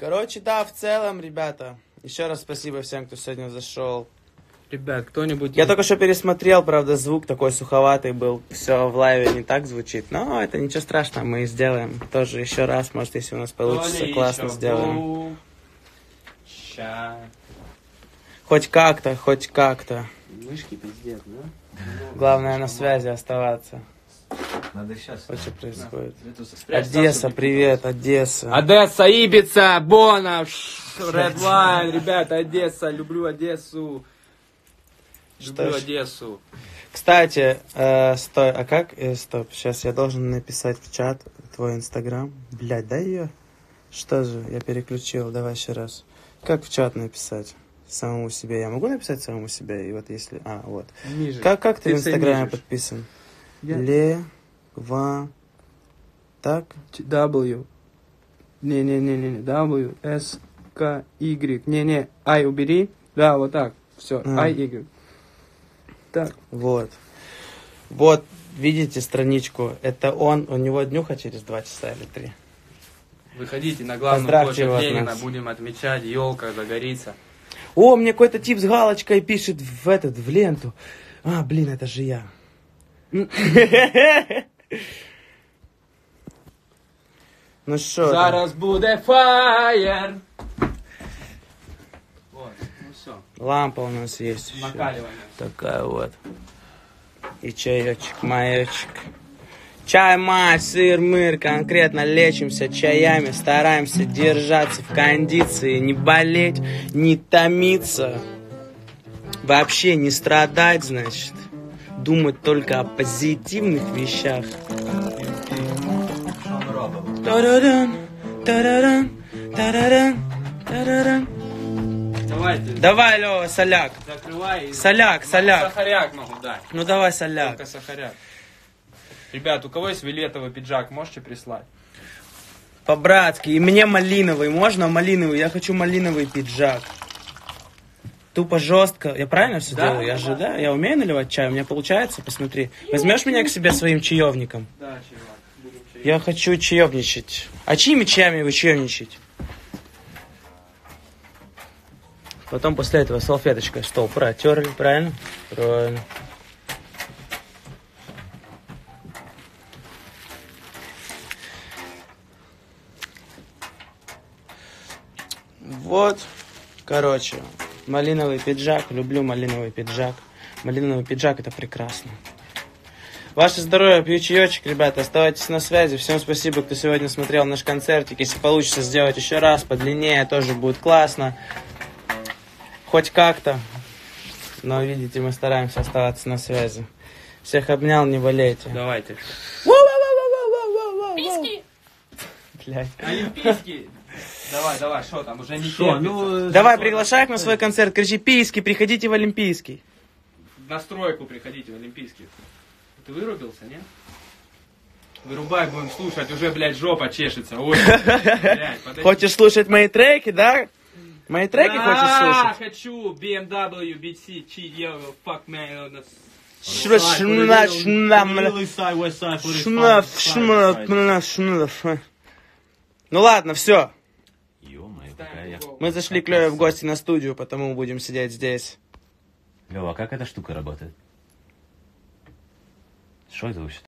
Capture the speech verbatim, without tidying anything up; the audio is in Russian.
Короче, да, в целом, ребята, еще раз спасибо всем, кто сегодня зашел. Ребят, кто-нибудь... Я только что пересмотрел, правда, звук такой суховатый был. Все в лайве не так звучит. Но это ничего страшного, мы сделаем тоже еще раз. Может, если у нас получится, Толя классно еще сделаем. был. Ща. Хоть как-то, хоть как-то. Мышки пиздец, да? Главное на связи оставаться. Надо сейчас. Вот что происходит. На. Одесса, привет, Одесса. Одесса, Ибица, Бона, Red Line, ребята, Одесса, люблю Одессу. Люблю Что ж. Одессу. Кстати, э, стой, а как? Э, стоп, сейчас я должен написать в чат твой инстаграм. Блядь, дай ее. Что же, я переключил, давай еще раз. Как в чат написать? Самому себе. Я могу написать самому себе? И вот если... А, вот. Ниже. Как, как ты, Ты в инстаграме мижешь. подписан? Я- Ле... Ва... Так? W. Не-не-не-не, W, S, K, Y. Не-не, I убери. Да, вот так. Все, А. I, Y. Так. Вот. Вот, видите страничку? Это он, у него днюха через два часа или три. Выходите на главную Поздравьте его площадь от Ленина, нас. будем отмечать, елка загорится. О, мне какой-то тип с галочкой пишет в этот, в ленту. А, блин, это же я. Ну что? Зараз буде фаєр. Вот, ну все, Лампа у нас есть еще. накаливание. Такая вот. И чаечек, маечек. Чай, мать, сыр, мыр, конкретно лечимся чаями, стараемся держаться в кондиции, не болеть, не томиться, вообще не страдать, значит, думать только о позитивных вещах. Тарадан, тарадан, тарадан, тарадан. Давайте, Давай, Лёва, соляк. закрывай. и- Соляк, соляк. Сахаряк могу дать. Ну давай соляк. Только сахаряк. Ребят, у кого есть вилетовый пиджак, можете прислать? По-братски. И мне малиновый. Можно малиновый? Я хочу малиновый пиджак. Тупо жестко. Я правильно все Да, делаю? Я да. же, да? Я умею наливать чай? У меня получается? Посмотри. Возьмешь меня к себе своим чаевником? Да, чувак, будем чаевничать. Я хочу чаевничать. А чьими чаями вы чаевничать? Потом после этого салфеточкой стол протерли, правильно? Правильно. Вот, короче, малиновый пиджак, люблю малиновый пиджак. Малиновый пиджак — это прекрасно. Ваше здоровье, пью чаечек, ребята, оставайтесь на связи. Всем спасибо, кто сегодня смотрел наш концертик. Если получится сделать еще раз, подлиннее, тоже будет классно. Хоть как-то. Но, видите, мы стараемся оставаться на связи. Всех обнял, не болейте. Давайте. Писки! Блядь. Олимпийский. Давай, давай, что там, уже не Шо, терпится. ну, Давай, приглашай их на свой концерт. Кричи: писки, приходите в Олимпийский. На стройку приходите в Олимпийский. Ты вырубился, нет? Вырубай, будем слушать, уже, блядь, жопа чешется. Ой, блядь, подожди. Хочешь слушать мои треки, да? Мои треки хочешь Да, слушать? хочу. би эм дабл ю, би си, Cheat, yo, fuck man. Шна, шна, шна, мля. Side, west side, put it Шна, side, шна, side. мля, шна, фа. Ну ладно, все. Ё-моё, какая я... Мы зашли к Лёве в гости на студию, потому будем сидеть здесь. Лёва, а как эта штука работает? Что это вообще?